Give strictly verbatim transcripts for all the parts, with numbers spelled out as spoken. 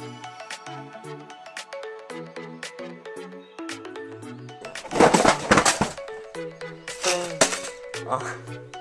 Thing. Uh,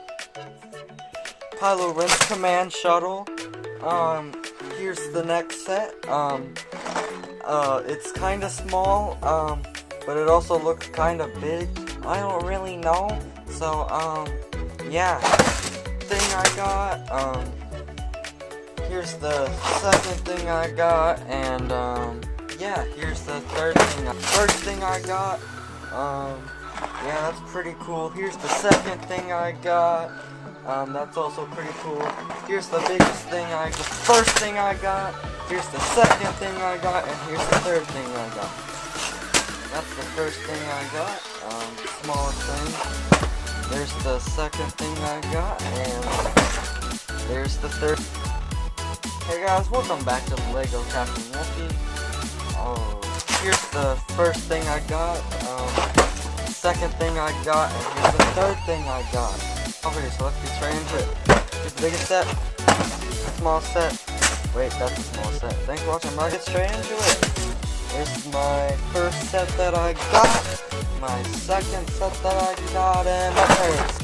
Pylo Rinse Command Shuttle. Um, here's the next set. Um, uh, it's kind of small, um, but it also looks kind of big. I don't really know. So, um, yeah. Thing I got, um, here's the second thing I got, and, um, yeah, here's the third thing. First thing I got, um, yeah, that's pretty cool. Here's the second thing I got. Um, that's also pretty cool. Here's the biggest thing I, the first thing I got. Here's the second thing I got, and here's the third thing I got. That's the first thing I got. Um, smallest thing. There's the second thing I got, and there's the third. Hey guys, welcome back to Lego Captain Wolfie. Oh, here's the first thing I got. Um, second thing I got, and here's the third thing I got. Okay, so let's get straight into it. Here's the biggest set, small set. Wait, that's the small set. Thanks for watching. I'm gonna get straight into it. Here's my first set that I got, my second set that I got, and my third